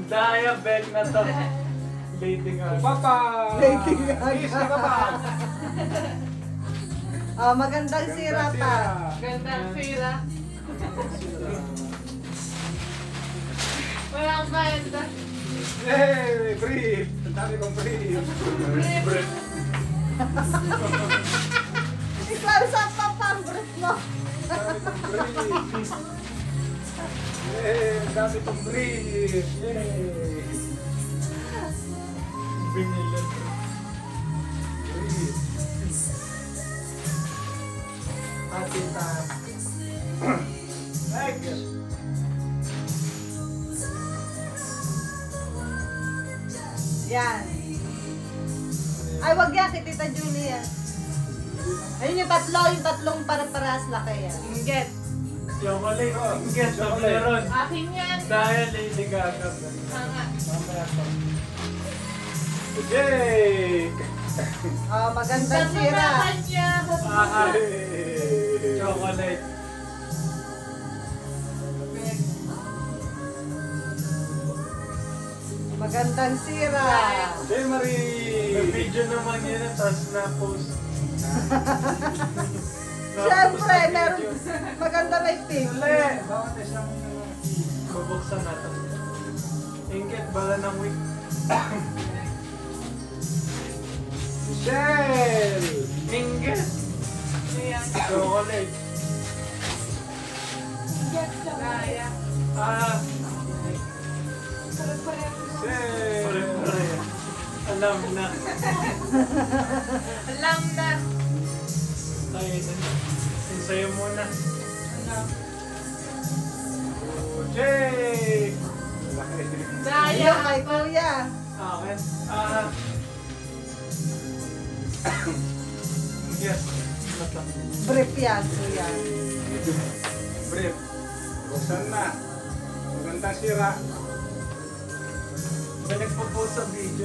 Daya, back na to. Lady nga. Papa! Lady Gaga. Kiss ka ba? Oh, magandang sira pa. Gandang sira. Walang banda. Hey! Brief! Ang dami kong brief. Brief. Ikaw sa papambrot mo. Brief. Hey! Ang dami kong brief. Yay! Binilan. Brief. Atita. Next. Yan. Ay, wag yan kay Tita Julia. Ayun yung tatlong para-paras laki yan. Inget. Chocolate. Inget. Toblerone. Akin yan. Dahil Lady Gaga. Tanga. Mamaya pa. Jake! Oh, magandang Sa sira. kanya. Chocolate. Magandang sira. Hey Marie! May video naman yan, tapos na-post. Siyempre, meron. Maganda may pink. Uli! Bakit isang babuksan natin? Ingit, bala ng week. Michelle! Ingit! Ayan. Chocolate. Daya. Michelle! Pare-pare. Alam na. Alam na. Tayo na. Insayo muna. Ano? Jake! Daya. Ayun kay Kuya. Akin. Yes. Brief yan, Kuya. Brief. Buksan na. Magandang sira. Balik po po sa video.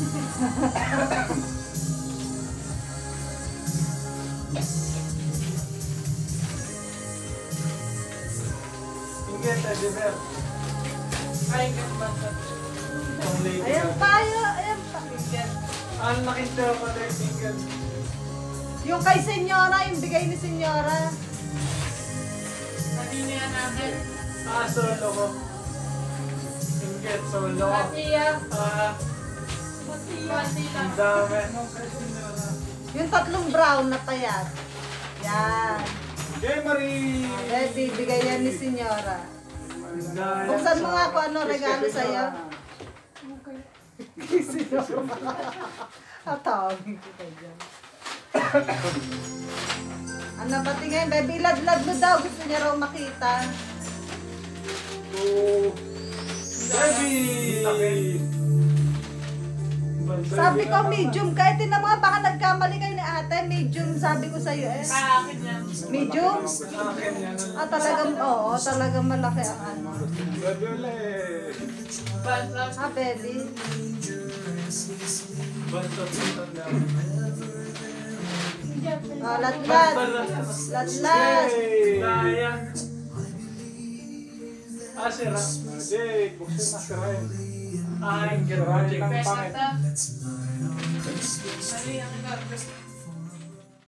Ingit, Ediver. Ay, ganda. Ang lady Ayan ka. tayo. Ayan pa. Inget. Ang laking chocolate, Ingit. Yung kay Senyora, yung bigay ni Senyora. Kanina yan natin. Solo ko. Ingit, solo ko. Matiya. Ang Matiya. dami. Yung tatlong brown na payat. Yan. Jay Marie! Ready, bigay yan ni Senyora. Buksan mo nga kung ano regalo sa'yo. Atawagin kita dyan. Ano ba tingin? Baby, ladlad mo daw. Gusto niya raw makita. Oh, baby! Sabi ko medium. Kahit din na mga baka nagkamali kayo ni ate. Medium sabi ko sa'yo eh. Akin yan. Medium? Akin yan. Ah, talagang, oo. Talagang malaki ang ano. Baby ulit. Bantot. Ah, baby. Bantot yung tanda. Ah, ladlad. Ladlad. Sayang. Sira. Jake, buksin na sira yun. Ingit. Sirain ng pangit. Benata. Ano yung